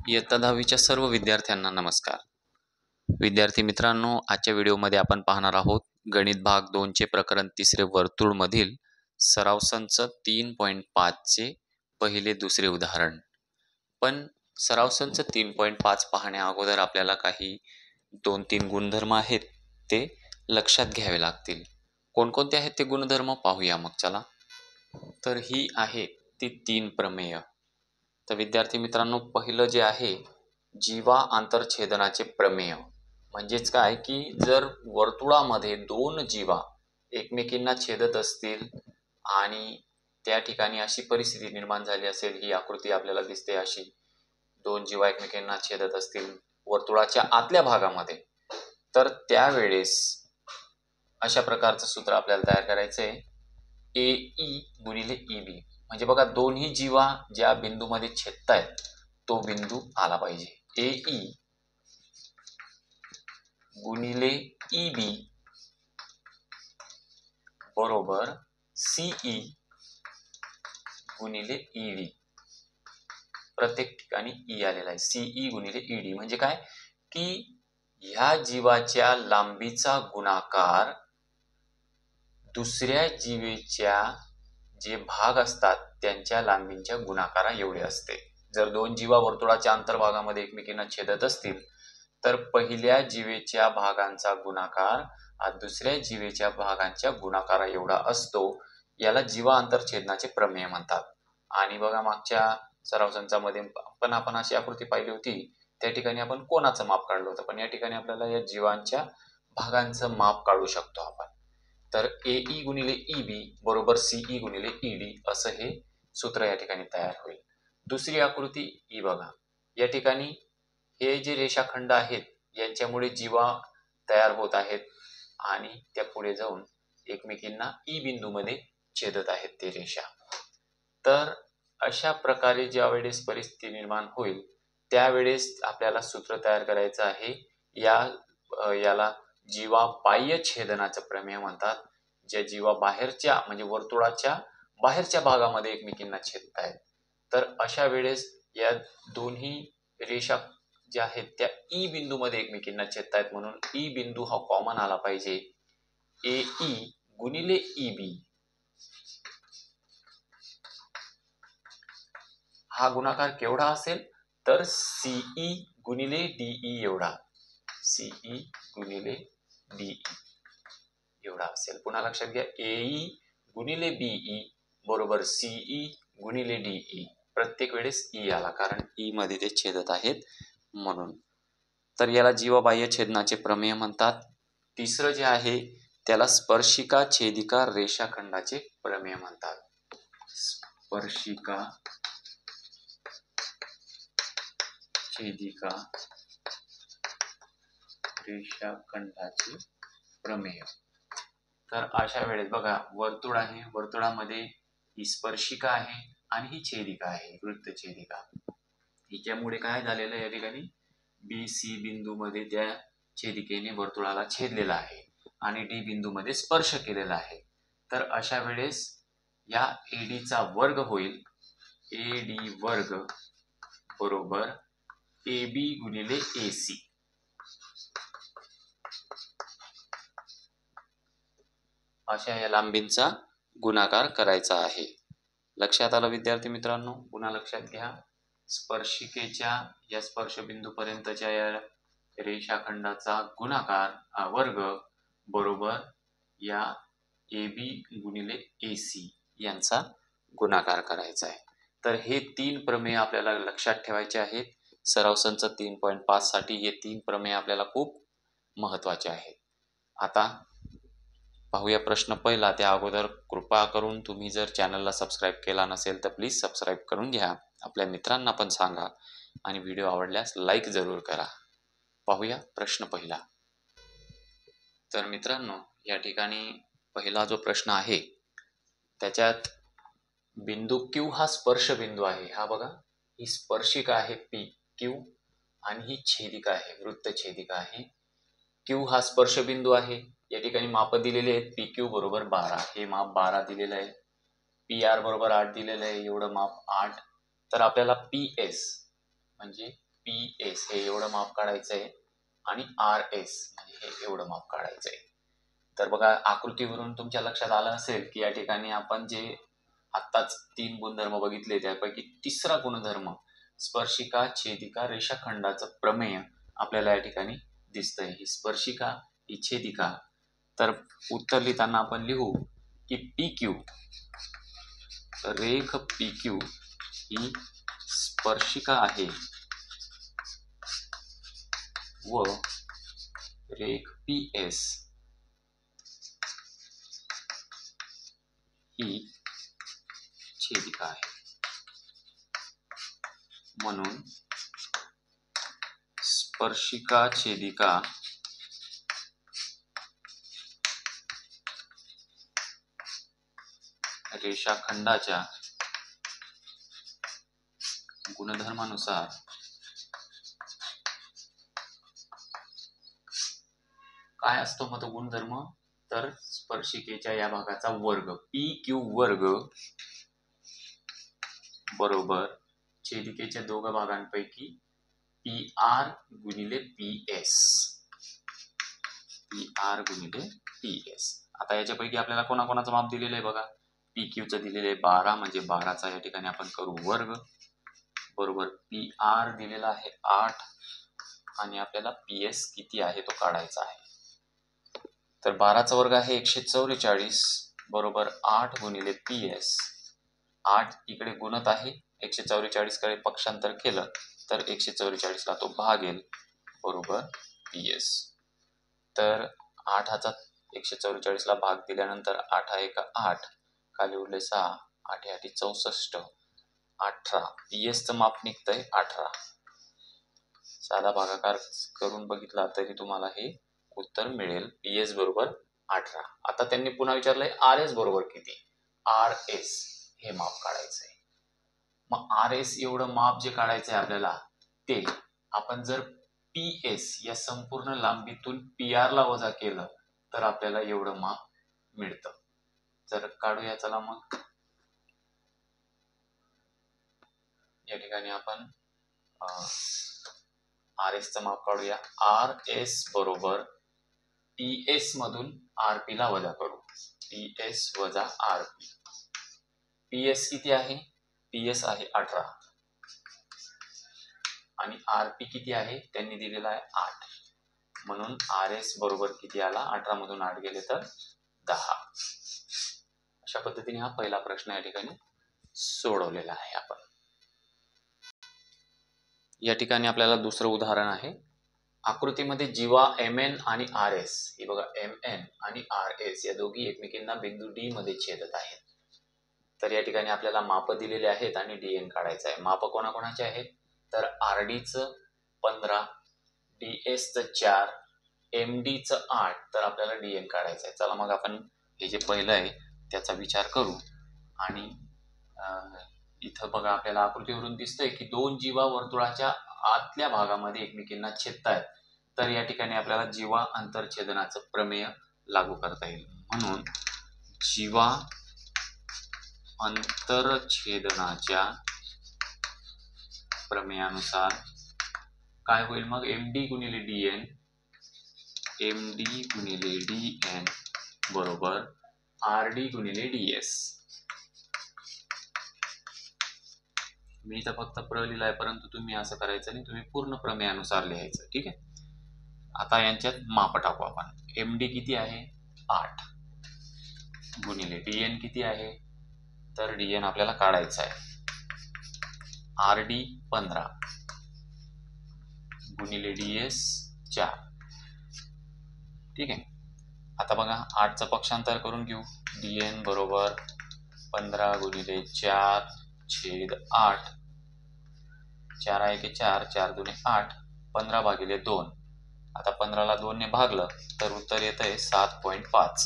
इयत्ता 10वीच्या सर्व विद्यार्थ्यांना नमस्कार. विद्यार्थी मित्रांनो, आजच्या व्हिडिओमध्ये आपण पाहणार आहोत गणित भाग 2 चे प्रकरण 3 वर्तुळमधील सराव संच 3.5 चे पहिले दुसरे उदाहरण. पण सराव संच 3.5 पाहण्या अगोदर आपल्याला काही 2-3 गुणधर्म आहेत ते लक्षात घ्यावे लागतील. कोणकोणते आहेत ते गुणधर्म पाहूया मग चला. तर ही आहे ती 3 प्रमेय. तर विद्यार्थी मित्रांनो, पहिलं जे आहे जीवा आंतरछेदनाचे प्रमेय. म्हणजेच काय की जर वर्तुळामध्ये दोन जीवा एकमेकींना छेदत असतील आणि त्या ठिकाणी अशी परिस्थिती निर्माण झाली असेल, ही आकृती आपल्याला दिसते अशी, दोन जीवा एकमेकींना छेदत असतील वर्तुळाच्या आतल्या भागामध्ये, तर त्यावेळेस अशा प्रकारचं सूत्र आपल्याला तयार करायचं आहे. AE गुणिले EB. म्हणजे बघा, दोन्ही जीवा ज्या बिंदूमध्ये छेदतायत तो बिंदू आला पाहिजे. AE गुणिले EB बरोबर CE गुणिले ED. प्रत्येक ठिकाणी E आलेला आहे. CE गुणिले ED म्हणजे काय की ह्या जीवाच्या लांबीचा गुणाकार दुसऱ्या जीवेच्या जे भाग असतात त्यांच्या लांबींच्या गुणाकारा एवढे असते. जर दोन जीवा वर्तुळाच्या अंतर्भागामध्ये एकमेकींना छेदत असतील तर पहिल्या जीवेच्या भागांचा गुणाकार हा दुसऱ्या जीवेच्या भागांच्या गुणाकारा एवढा असतो. याला जीवा आंतरछेदनाचे प्रमेय म्हणतात. आणि बघा, मागच्या सराव संचामध्ये पण आपण अशी आकृती पाहिली होती. त्या ठिकाणी आपण कोणाचं माप काढलं होतं, पण या ठिकाणी आपल्याला या जीवांच्या भागांचं माप काढू शकतो आपण. तर AE गुणिले EB बरोबर CE गुणिले ED असं हे सूत्र या ठिकाणी तयार होईल. दुसरी आकृती ही बघा. या ठिकाणी हे जे रेषाखंड आहेत यांच्यामुळे जीवा तयार होत आहेत आणि त्या पुढे जाऊन एकमेकींना E बिंदूमध्ये छेदत आहेत ते रेषा. तर अशा प्रकारे ज्या वेळेस परिस्थिती निर्माण होईल त्यावेळेस आपल्याला सूत्र तयार करायचं आहे. याला जीवा बाह्य छेदनाचं प्रमेय म्हणतात. ज्या जीवा बाहेरच्या म्हणजे वर्तुळाच्या बाहेरच्या भागामध्ये एकमेकींना छेदत आहेत, तर अशा वेळेस या दोन्ही रेषा ज्या आहेत त्या E बिंदूमध्ये एकमेकींना छेदत आहेत, म्हणून E बिंदू हा कॉमन आला पाहिजे. AE गुणिले EB हा गुणाकार केवढा असेल तर CE गुणिले DE एवढा. CE गुणिले DE एवढा असेल. पुन्हा लक्षात घ्या, AE गुणिले BE बरोबर CE गुणिले DE. प्रत्येक वेळेस E आला कारण E मध्ये ते छेदत आहेत म्हणून. तर याला जीवबाह्य छेदनाचे प्रमेय म्हणतात. तिसरं जे आहे त्याला स्पर्शिका छेदिका रेषाखंडाचे प्रमेय म्हणतात. स्पर्शिका छेदिका रेषाखंडाचे प्रमेय. तर अशा वेळेस बघा, वर्तुळ आहे, वर्तुळामध्ये ही स्पर्शिका आहे आणि ही छेदिका आहे, वृत्तछेदिका. हिच्यामुळे काय झालेलं आहे, या ठिकाणी BC बिंदूमध्ये त्या छेदिकेने वर्तुळाला छेदलेला आहे आणि D बिंदूमध्ये स्पर्श केलेला आहे. तर अशा वेळेस या AD चा वर्ग होईल. AD वर्ग बरोबर AB गुणिले AC. अशा या लांबींचा गुणाकार करायचा आहे. लक्षात आलं विद्यार्थी मित्रांनो? पुन्हा लक्षात घ्या, स्पर्शिकेच्या या स्पर्शबिंदू पर्यंतच्या या रेषाखंडाचा गुणाकार वर्ग बरोबर या AB गुणिले AC यांचा गुणाकार करायचा आहे. तर हे 3 प्रमेय आपल्याला लक्षात ठेवायचे आहेत. सराव संच 3.5 साठी हे 3 प्रमेय आपल्याला खूप महत्वाचे आहेत. आता पाहूया प्रश्न पहिला. त्या अगोदर कृपा करून तुम्ही जर चॅनलला सबस्क्राईब केला नसेल तर प्लीज सबस्क्राईब करून घ्या. आपल्या मित्रांना पण सांगा आणि व्हिडिओ आवडल्यास लाईक जरूर करा. पाहूया प्रश्न पहिला. तर मित्रांनो, या ठिकाणी पहिला जो प्रश्न आहे त्याच्यात बिंदू Q हा स्पर्श बिंदू आहे. हा बघा, ही स्पर्शिका आहे PQ आणि ही छेदिका आहे, वृत्तछेदिका आहे. Q हा स्पर्श बिंदू आहे. या ठिकाणी माप दिलेले आहेत. PQ बरोबर 12, हे माप 12 दिलेलं आहे. PR बरोबर 8 दिलेलं आहे, एवढं माप 8. तर आपल्याला PS म्हणजे PS हे एवढं माप काढायचं आहे आणि RS म्हणजे हे एवढं माप काढायचं आहे. तर बघा आकृतीवरून तुमच्या लक्षात आलं असेल की या ठिकाणी आपण जे आत्ताच 3 गुणधर्म बघितले त्यापैकी तिसरा गुणधर्म स्पर्शिका छेदिका रेषाखंडाचं प्रमेय आपल्याला या ठिकाणी दिसतंय. ही स्पर्शिका ही छेदिका, तर उत्तर लिहिताना आपण लिहू की PQ रेख PQ ही स्पर्शिका आहे व रेख PS ही छेदिका आहे. म्हणून स्पर्शिका छेदिका रेषाखंडाच्या गुणधर्मानुसार काय असतो मग तो गुणधर्म, तर स्पर्शिकेच्या या भागाचा वर्ग PQ वर्ग बरोबर छेदिकेच्या दोघा भागांपैकी PR गुणिले PS. PR गुणिले PS. आता याच्यापैकी आपल्याला कोणाकोणाचं माप दिलेलं आहे बघा. PQचं दिलेलं आहे 12 म्हणजे 12चा या ठिकाणी आपण करू वर्ग बरोबर PR दिलेला आहे 8 आणि आपल्याला PS किती आहे तो काढायचा आहे. तर 12चा वर्ग आहे 144 बरोबर 8 गुणिले PS. 8 इकडे गुणत आहे 144 कडे पक्षांतर केलं तर 144 ला तो भागेल बरोबर PS. तर 8 चा 144 ला भाग दिल्यानंतर 8 1 8 खाली उरले 6 8 8 64 18 PS चं माप निघतंय 18. साधा भागाकार करून बघितला तरी तुम्हाला हे उत्तर मिळेल PS बरोबर 18. आता त्यांनी पुन्हा विचारलंय RS बरोबर किती. RS हे माप काढायचंय. मग RS एवढं माप जे काढायचंय आपल्याला ते आपण जर PS या संपूर्ण लांबीतून PR ला वजा केलं तर आपल्याला एवढं माप मिळतं. जर काढूया चला मग. या ठिकाणी आपण RS चं माप काढूया. RS बरोबर PS मधून RP ला वजा करू. PS वजा RP. PS किती आहे? PS आहे 18 आणि RP किती आहे त्यांनी दिलेला आहे 8. म्हणून RS बरोबर किती आला 18 मधून 8 गेले तर 10. अशा पद्धतीने हा पहिला प्रश्न या ठिकाणी सोडवलेला आहे आपण. या ठिकाणी आपल्याला दुसरं उदाहरण आहे. आकृतीमध्ये जीवा MN आणि RS हे बघा MN आणि RS या दोघी एकमेकींना बिंदू D मध्ये छेदत आहेत. तर या ठिकाणी आपल्याला माप दिलेले आहेत आणि DN काढायचं आहे. माप कोणाकोणाचे आहेत तर RD चं 15 DS चं 4 MD चं 8. तर आपल्याला DN काढायचं आहे. चला मग आपण हे जे पहिलं आहे त्याचा विचार करू. आणि इथं बघा आपल्याला आकृतीवरून दिसतंय की दोन जीवा वर्तुळाच्या आतल्या भागामध्ये एकमेकींना छेदतायत. तर या ठिकाणी आपल्याला जीवा अंतरछेदनाचं प्रमेय लागू करता येईल. म्हणून जीवा अंतरछेदनाच्या प्रमेयानुसार काय होईल मग MD गुणिले DN MD गुणिले DN बरोबर RD गुणिले DS. मी इथं फक्त प्र लिहिलाय परंतु तुम्ही असं करायचं नाही, तुम्ही पूर्ण प्रमेयानुसार लिहायचं. ठीक आहे. आता यांच्यात माप टाकू आपण. MD किती आहे 8 गुणिले DN किती आहे तर DN आपल्याला काढायचं आहे RD 15 गुणिले DS 4. ठीक आहे. आता बघा 8चं पक्षांतर करून घेऊ. DN बरोबर 15 गुणिले 4 छेद 8. 4 1 4 4 2 8 15 भागिले 2. आता 15 ला 2 ने भागलं तर उत्तर येतंय 7.5.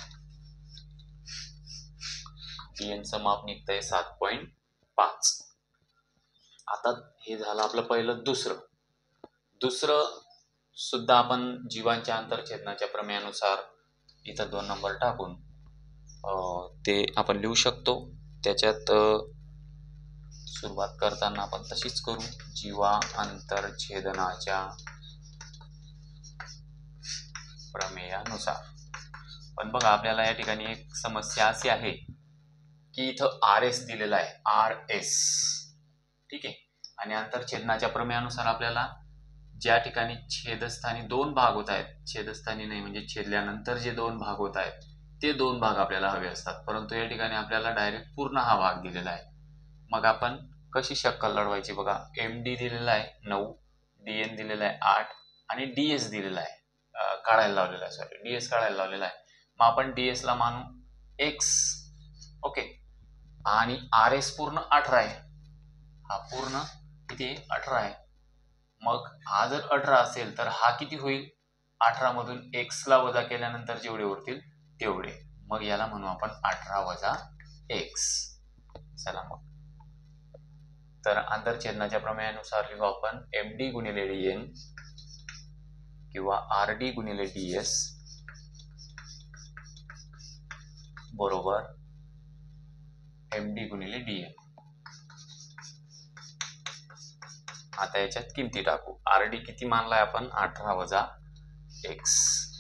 DN चं माप निघतंय 7.5. आता हे झालं आपलं पहिलं. दुसरं सुद्धा आपण जीवांच्या अंतरछेदनाच्या प्रमेयानुसार इथं 2 नंबर टाकून ते आपण लिहू शकतो. त्याच्यात सुरुवात करताना आपण तशीच करू, जीवा अंतरछेदनाच्या प्रमेयानुसार. पण बघा आपल्याला या ठिकाणी एक समस्या अशी आहे की इथं आर एस दिलेला आहे, आर एस, ठीक आहे. आणि अंतरछेदनाच्या प्रमेयानुसार आपल्याला ज्या ठिकाणी छेदस्थानी दोन भाग होत आहेत, छेदस्थानी नाही म्हणजे छेदल्यानंतर जे दोन भाग होत आहेत ते दोन भाग आपल्याला हवे असतात, परंतु या ठिकाणी आपल्याला डायरेक्ट पूर्ण हा भाग दिलेला आहे. मग आपण कशी शक्कल लढवायची? बघा, एम डी दिलेला आहे 9, डी एन दिलेला आहे 8 आणि डी एस दिलेला आहे, काढायला लावलेला आहे, सॉरी डी एस काढायला लावलेला आहे. मग आपण डी एस ला मानू एक्स, ओके. आणि आर एस पूर्ण 18 आहे, हा पूर्ण किती 18 आहे. मग हा जर 18 असेल तर हा किती होईल? 18 मधून एक्स ला वजा केल्यानंतर जेवढे उरतील तेवढे. मग याला म्हणू आपण 18 वजा एक्स. चला मग, तर आंतरछेदनाच्या प्रमेयानुसार लिहू आपण एम डी गुणिले डी एन किंवा आर डी गुणिले डी एस बरोबर एम डी गुणिले डी एन. आता याच्यात किमती टाकू. आर डी किती मानलाय आपण? 18 वजा एक्स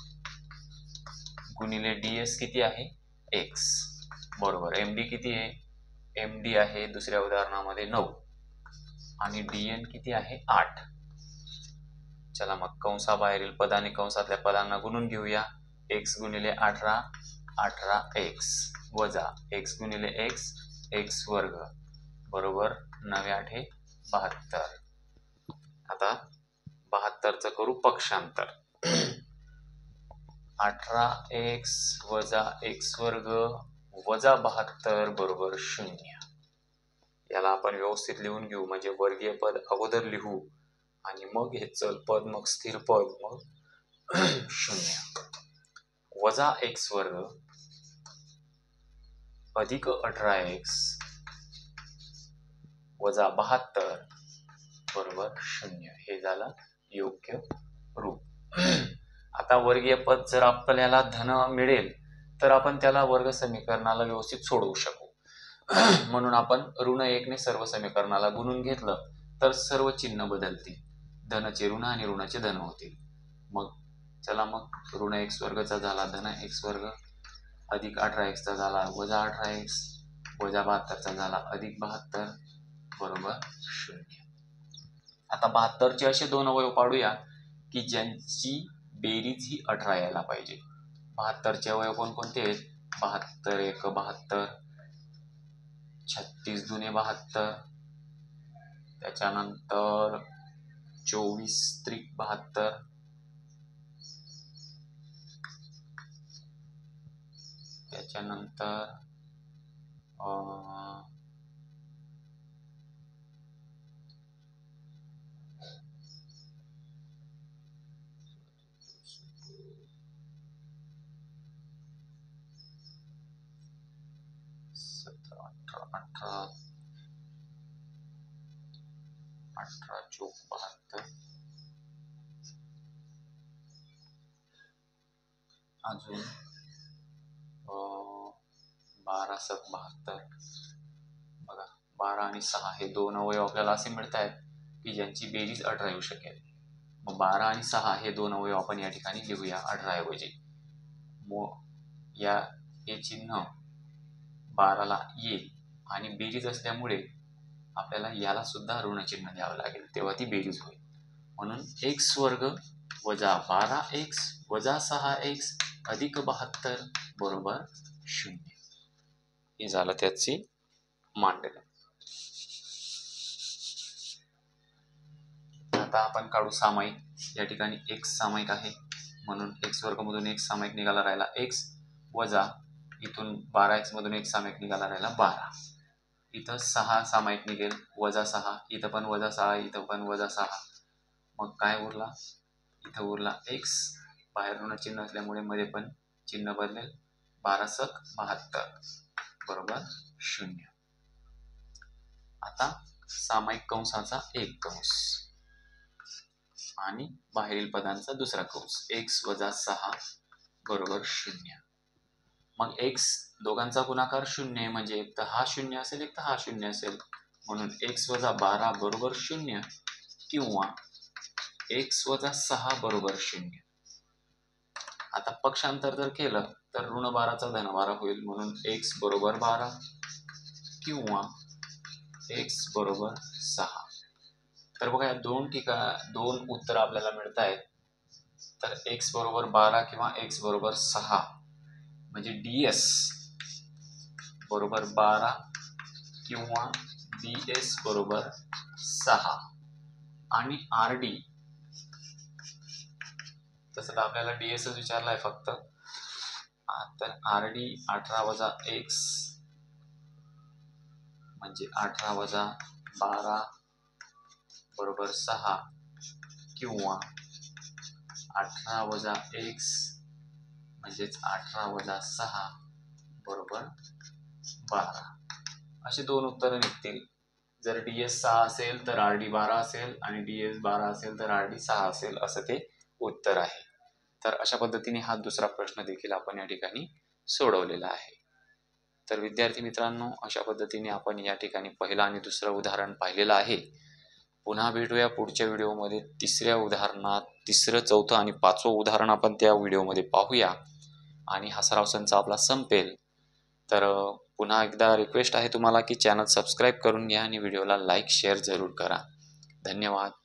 गुणिले डी एस किती आहे? एक्स बरोबर एम डी किती आहे? एम डी आहे दुसऱ्या उदाहरणामध्ये 9 आणि डी एन किती आहे? 8. चला मग कंसाबाहेरील पद आणि कंसातल्या पदांना गुणून घेऊया. एक्स गुणिले 18 18 एक्स वजा एक्स गुणिले एक्स एक्स वर्ग बरोबर 9 8 72. आता 72चं करू पक्षांतर. 18x वजा x वर्ग वजा 72 बरोबर 0. याला आपण व्यवस्थित लिहून घेऊ, म्हणजे वर्गीय पद अगोदर लिहू आणि मग हे चल पद, मग स्थिर पद, मग 0 वजा x वर्ग अधिक 18x वजा 72 बरोबर 0. हे झालं योग्य रूप. आता वर्गीय पद जर आपल्याला धन मिळेल तर आपण त्याला वर्ग समीकरणाला व्यवस्थित सोडवू शकू. म्हणून आपण ऋण 1 ने सर्व समीकरणाला गुणून घेतलं तर सर्व चिन्ह बदलतील, धनचे ऋण आणि ऋणाचे धन होतील. मग चला, मग ऋण x वर्गचा झाला धन x वर्ग अधिक 18x चा झाला वजा 18x वजा 72चा झाला अधिक 72 बरोबर 0. आता 72चे असे दोन अवयव पाडूया की ज्यांची बेरीज ही 18 यायला पाहिजे. 72चे अवयव कोणकोणते आहेत? 72 एक 72, 36 दुने 72, त्याच्यानंतर 24 त्रिक 72, त्याच्यानंतर 18 चौक 72, अजून 12 सक 72. बघा 12 आणि 6 हे दोन अवयव आपल्याला असे मिळत आहेत की ज्यांची बेरीज 18 येऊ शकेल. मग 12 आणि 6 हे दोन अवयव आपण या ठिकाणी लिहूया 18 ऐवजी. या हे चिन्ह 12ला येईल आणि बेरीज असल्यामुळे आपल्याला याला सुद्धा ऋण चिन्ह द्यावं लागेल, तेव्हा ती बेरीज होईल. म्हणून x वर्ग वजा 12x वजा 6x अधिक 72 बरोबर 0. हे झालं त्याची मांडणी. आता आपण काढू सामायिक. या ठिकाणी x सामायिक आहे म्हणून x वर्ग मधून x सामायिक निघाला राहिला x वजा इथून 12x मधून x सामायिक निघाला राहिला 12. इथं 6 सामायिक निघेल वजा 6, इथं पण वजा 6, इथं पण वजा 6. मग काय उरला? इथं उरला x, बाहेर ऋण चिन्ह असल्यामुळे मध्ये पण चिन्ह बदलेल, 12 सक 72 बरोबर 0. आता सामायिक कंसाचा एक कंस आणि बाहेरील पदांचा दुसरा कंस x वजा 6 बरोबर 0. मग x दोघांचा गुणाकार 0 म्हणजे एक तर हा 0 असेल, एक तर हा 0 असेल. म्हणून x वजा 12 बरोबर 0 किंवा x वजा 6 बरोबर 0. आता पक्षांतर जर केलं तर ऋण 12चा धन 12 होईल, म्हणून x बरोबर 12 किंवा x बरोबर 6. तर बघा या दोन उत्तर आपल्याला मिळत आहेत. तर x बरोबर 12 किंवा x बरोबर 6 म्हणजे ds बरोबर 12 किंवा ds बरोबर 6 आणि rd तसं तर आपल्याला ds विचारलाय फक्त. तर rd 18 वजा x म्हणजे 18 वजा 12 बरोबर 6 किंवा 18 वजा x म्हणजेच 18 वजा 6 बरोबर 12. अशी दोन उत्तरं निघतील. जर ds 6 असेल तर rd 12 असेल आणि ds 12 असेल तर rd 6 असेल, असं ते उत्तर आहे. तर अशा पद्धतीने हा दुसरा प्रश्न देखील आपण या ठिकाणी सोडवलेला आहे. तर विद्यार्थी मित्रांनो, अशा पद्धतीने आपण या ठिकाणी पहिलं आणि दुसरं उदाहरण पाहिलेलं आहे. पुन्हा भेटूया पुढच्या व्हिडिओमध्ये तिसऱ्या उदाहरणात. तिसरं, चौथं आणि 5वं उदाहरण आपण त्या व्हिडिओमध्ये पाहूया आणि हा सराव संच आपला संपेल. तर पुन्हा एकदा रिक्वेस्ट आहे तुम्हाला की चॅनल सबस्क्राईब करून घ्या आणि व्हिडिओला लाईक शेअर जरूर करा. धन्यवाद.